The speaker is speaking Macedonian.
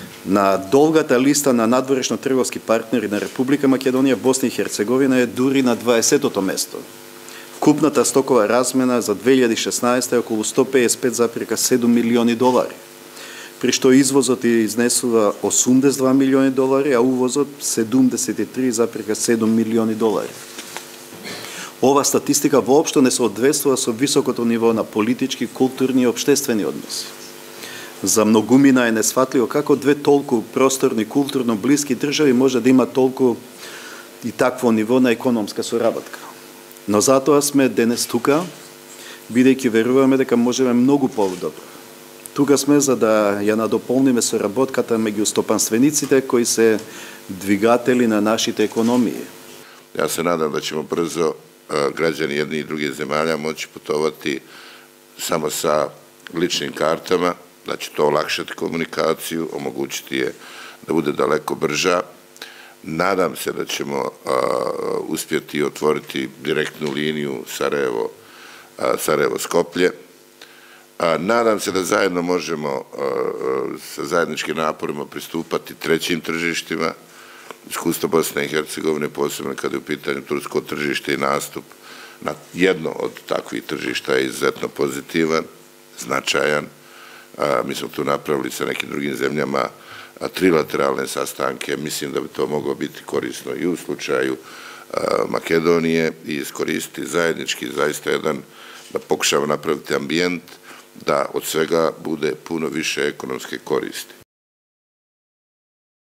На долгата листа на надворешно-трговски партнери на Република Македонија, Босна и Херцеговина е дури на 20-тото место. Купната стокова размена за 2016 е околу 155,7 милиони долари, при што извозот изнесува 82 милиони долари, а увозот 73,7 милиони долари. Ова статистика воопшто не соодветствува со високото ниво на политички, културни и обштествени односи. За многумина е несфатливо како две толку просторни, културно блиски држави може да има толку и такво ниво на економска соработка. Но затоа сме денес тука, бидејќи веруваме дека можеме многу подобро. Тука сме за да ја надополниме соработката меѓу стопанствениците кои се двигатели на нашите економии. Ja se nadam da ćemo brzo građani jednih i drugih zemalja moći putovati samo sa ličnim kartama, da će to olakšati komunikaciju, omogućiti je da bude daleko brža. Nadam se da ćemo uspjeti otvoriti direktnu liniju Sarajevo-Skoplje. Nadam se da zajedno možemo sa zajedničkim naporima pristupati trećim tržištima. Iskustvo Bosne i Hercegovine, posebno kada je u pitanju tursko tržište i nastup na jedno od takvih tržišta je izuzetno pozitivan, značajan. Mi smo tu napravili sa nekim drugim zemljama trilateralne sastanke. Mislim da bi to moglo biti korisno i u slučaju Makedonije i iskoristiti zajednički zaista jedan, da pokušamo napraviti ambijent da od svega bude puno više ekonomske koristi.